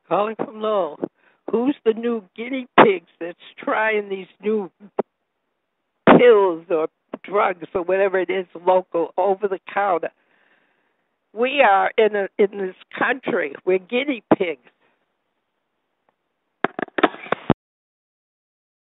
Calling from Lowell. Who's the new guinea pigs that's trying these new pills or drugs or whatever it is, local, over the counter? We are in this country. We're guinea pigs.